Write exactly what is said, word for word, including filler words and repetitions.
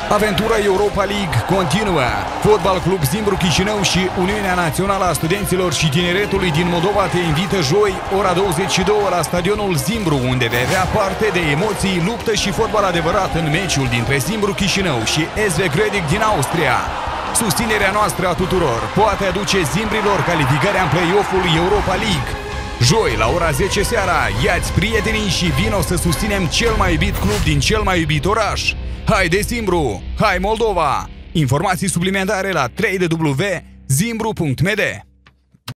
Aventura Europa League continuă. Fotbal Club Zimbru Chișinău și Uniunea Națională a Studenților și Tineretului din Moldova te invită joi, ora douăzeci și două, la stadionul Zimbru, unde vei avea parte de emoții, luptă și fotbal adevărat în meciul dintre Zimbru Chișinău și S V Gredic din Austria. Susținerea noastră a tuturor poate aduce zimbrilor calificarea în play-off-ul Europa League. Joi, la ora zece seara, ia-ți prietenii și vino să susținem cel mai iubit club din cel mai iubit oraș. Hai de Zimbru! Hai Moldova! Informații suplimentare la w w w punct zimbru punct m d.